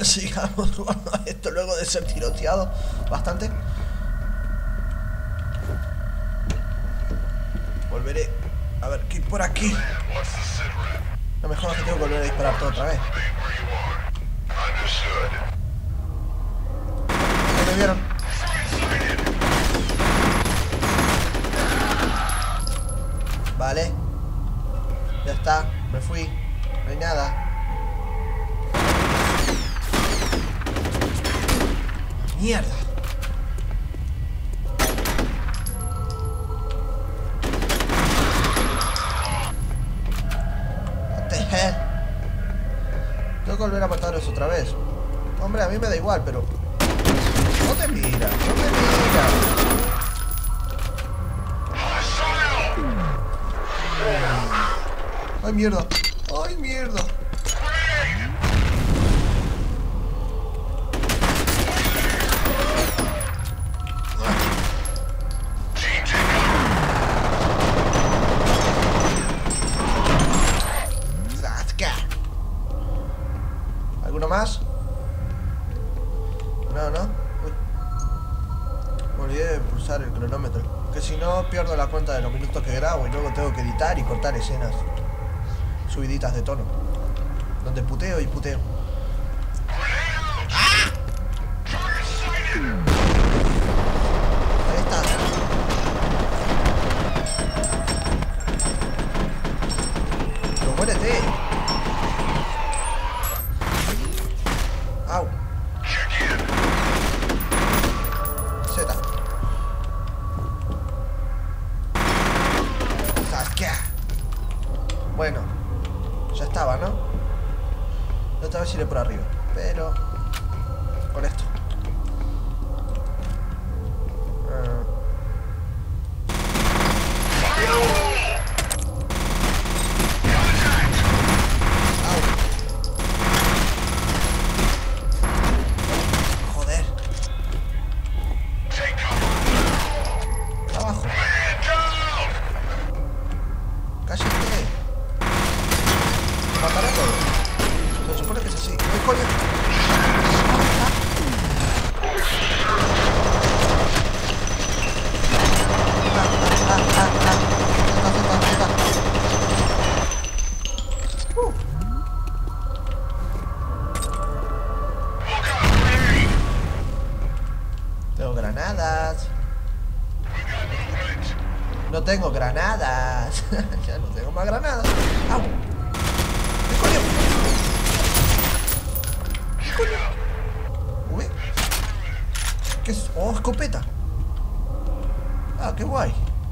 sigamos jugando a esto luego de ser tiroteado bastante. Volveré a ver qué hay por aquí. Lo mejor es que tengo que volver a disparar todo otra vez. ¿No me vieron? Vale. Ya está, me fui. No hay nada. Mierda. What the hell? Tengo que volver a matarlos otra vez. Hombre, a mí me da igual, pero... No te mira, no te mira. Ay, mierda. Ay, mierda. ¿Alguno más? No, no. Uy. Me olvidé de pulsar el cronómetro. Que si no pierdo la cuenta de los minutos que grabo y luego tengo que editar y cortar escenas subiditas de tono. Donde puteo y puteo. ¡Ah! Ahí está. Pero muérete. Au. Z. Saskia. Bueno, ya estaba, ¿no? Otra vez iré por arriba, pero con esto. Joder. Abajo. Cállate. Mataré a todos. Se supone que es así. ¡Ay, coño! Tengo granadas. No tengo granadas. Ya no tengo más granadas. ¡Au! ¿Qué coño? ¿Qué coño? Uy. ¿Qué es? Oh, escopeta. Ah, qué guay.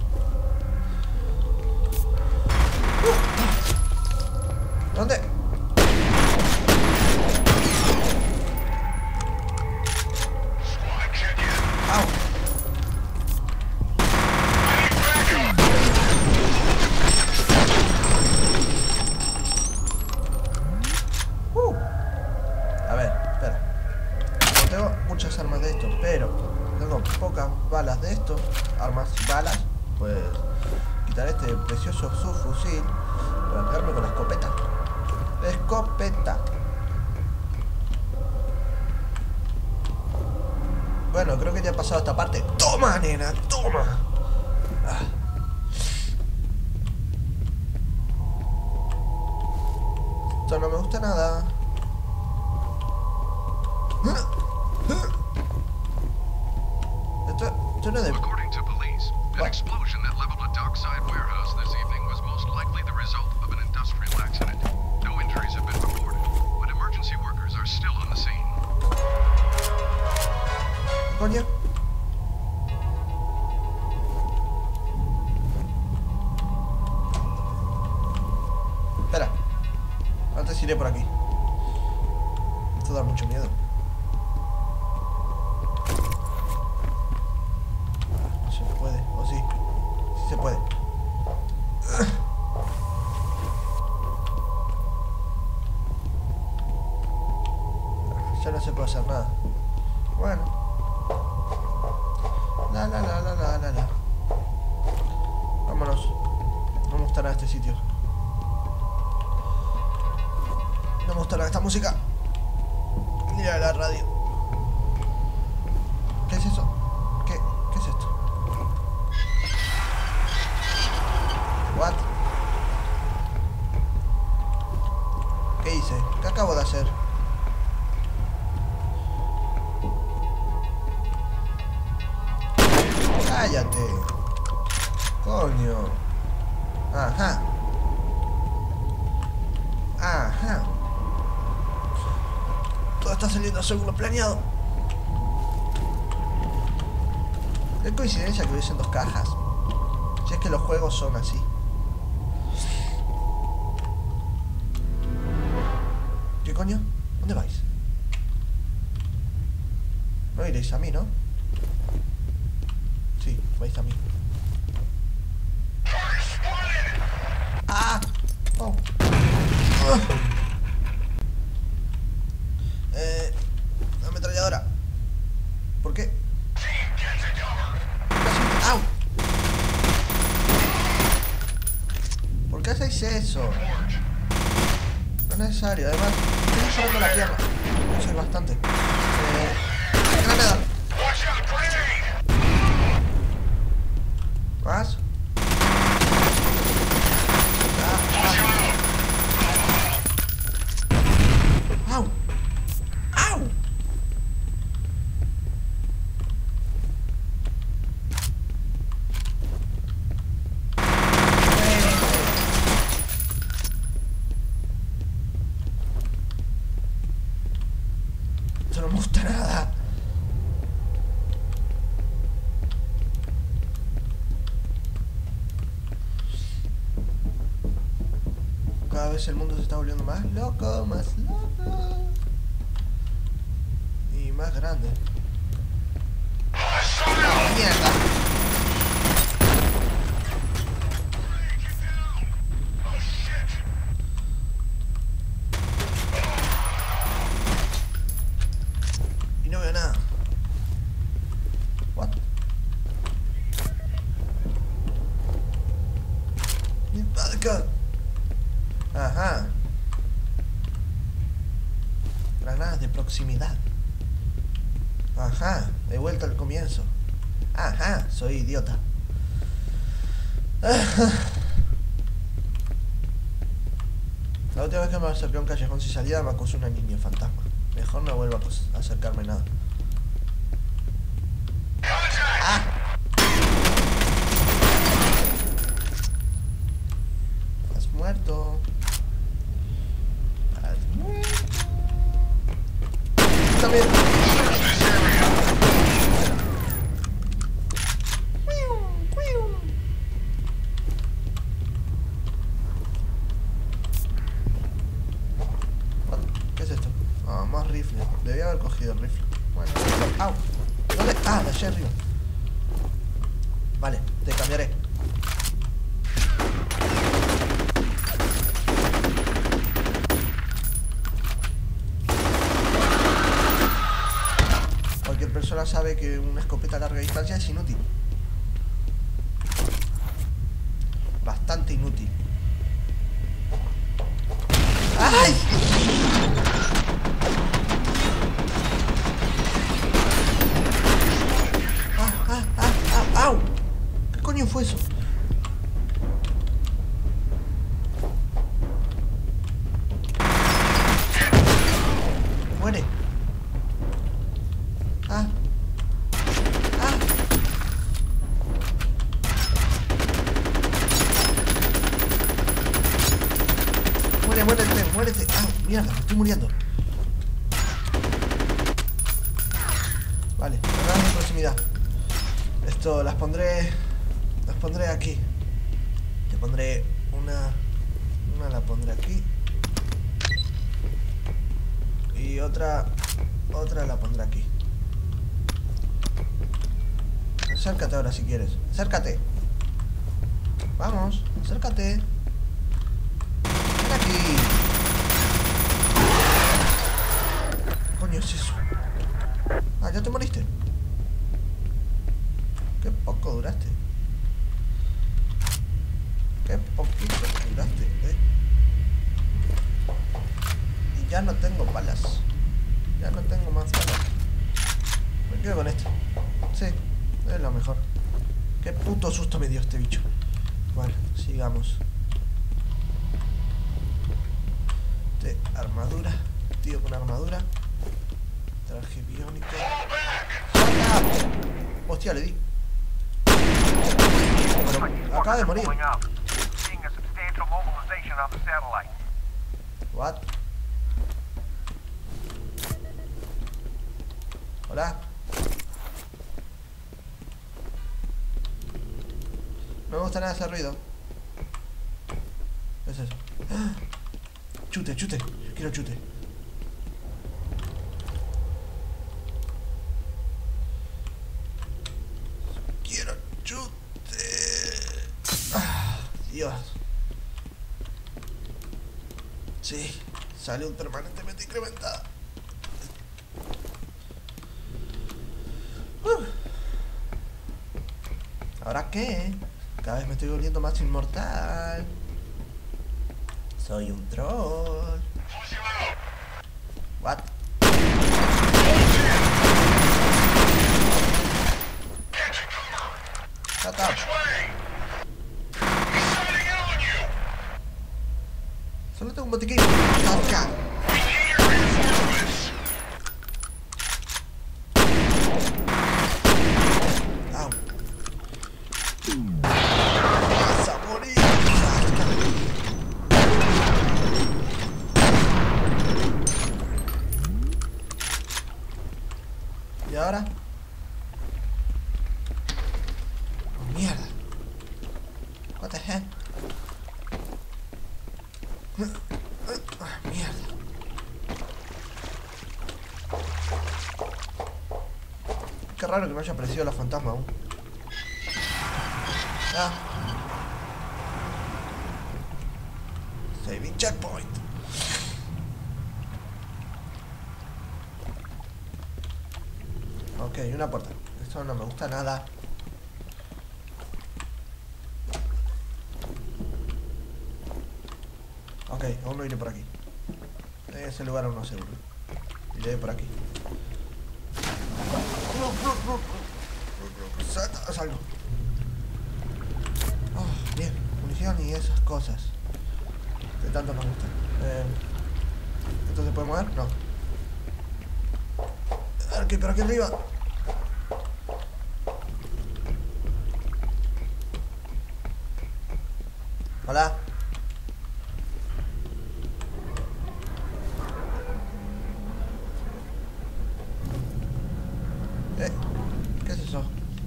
¿Dónde? Au. A ver, espera. No tengo muchas armas de esto, pero tengo pocas balas de esto. Armas y balas. Pues quitaré este precioso subfusil para quedarme con la escopeta. Escopeta. Bueno, creo que ya he pasado esta parte. ¡Toma, nena! ¡Toma! Ah. Esto no me gusta nada. Esto no es de... According to police, an explosion that leveled a dockside warehouse this evening was most likely the result of an industrial accident. No injuries have been reported, but emergency workers are still on the scene. Coño. Espera. Antes iré por aquí. Esto da mucho miedo. No se puede, o sí. Sí se puede. Ya no se puede hacer nada. Bueno. La. Vámonos. No me gustará este sitio. No me gustará esta música. Mira la radio. ¿Qué es eso? ¿Qué es esto? What? ¿Qué hice? ¿Qué acabo de hacer? ¡Cállate! ¡Coño! Ajá. Ajá. Todo está saliendo según lo planeado. Qué coincidencia que hubiesen dos cajas. Si es que los juegos son así. ¿Qué coño? ¿Dónde vais? No iréis a mí, ¿no? Sí, vais a mí. ¡Ah! ¡Oh! La ametralladora. ¿Por qué? ¡Au! ¿Por qué hacéis eso? No es necesario, además estoy usando la pierna. No soy bastante. Granada. ¿Más? ¡Au! ¡Au! Esto no me gusta nada. Cada vez el mundo se está volviendo más loco, más loco. Y más grande. ¡Mierda! Y no veo nada. What? Mi padre. Ajá. Granadas de proximidad. Ajá. De vuelta al comienzo. Ajá. Soy idiota. Ajá. La última vez que me acerqué a un callejón sin salida me acusó una niña fantasma. Mejor no vuelvo a acercarme nada. ¡Ah! Has muerto. También. ¿Qué es esto? Ah, más rifle. Debía haber cogido el rifle. Bueno, ¡au! ¿Dónde? Ah, de allá arriba. Vale, te cambiaré. Cualquier persona sabe que una escopeta a larga distancia es inútil. Bastante inútil. ¡Ay! ¡Au! ¿Qué coño fue eso? Muere. ¡Ah! ¡Ah! Muérete, muérete. ¡Ah! Mierda, me estoy muriendo. Vale, granadas de proximidad. Esto las pondré aquí. Le pondré una la pondré aquí. Y otra la pondré aquí. Acércate ahora si quieres. Acércate. Vamos, acércate. Ven aquí. ¿Qué coño es eso? Ah, ya te moriste. Qué poco duraste. Qué poquito duraste, Y ya no tengo balas. Ya no tengo más balas. Me quedo con este. Sí, es lo mejor. Qué puto susto me dio este bicho. Bueno, sigamos. Armadura. Tío con armadura. Traje biónico. Hostia, le di. Pero acaba de morir. What? Hola. No me gusta nada ese ruido. ¿Qué es eso? ¡Ah! Chute, chute. Yo quiero chute. Quiero chute. Ah, Dios. Sí, salud permanentemente incrementada. ¿Ahora qué? Cada vez me estoy volviendo más inmortal. Soy un troll. What? Shut up. Solo tengo un botiquín. Acá. Au. Vas a morir. ¿Y ahora? Oh, mierda. What the heck? Mierda. Qué raro que me haya aparecido la fantasma aún. Ah. Saving checkpoint. Ok, una puerta. Esto no me gusta nada. Ok, aún no iré por aquí. Ese lugar aún no seguro. Iré por aquí. Salgo. Oh, bien, munición y esas cosas que tanto me gustan. ¿Esto se puede mover? No. Ok, pero aquí arriba. Hola. ¿Qué es eso?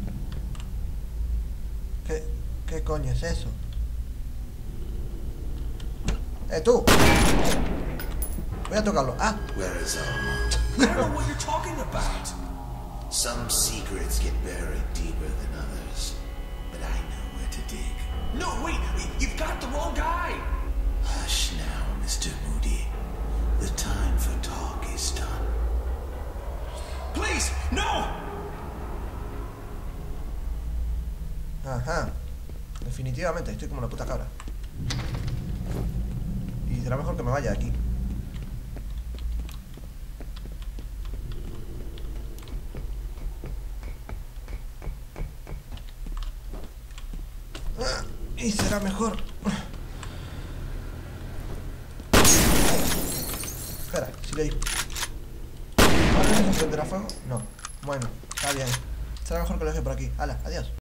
¿Qué coño es eso? ¡Tú! Voy a tocarlo. Ah. Where is Almont? I don't know what you're talking about. Some secrets get buried deeper than others, but I know where to dig. No, wait, you've got the wrong guy. Hush now, Mr. Moody. The time for talk is done. Please, no! Ajá. Definitivamente, estoy como una puta cabra. Y será mejor que me vaya de aquí. Y será mejor. Espera, si le di. ¿Ahora se prenderá fuego? No. Bueno, está bien. Será mejor que lo deje por aquí. Hala, adiós.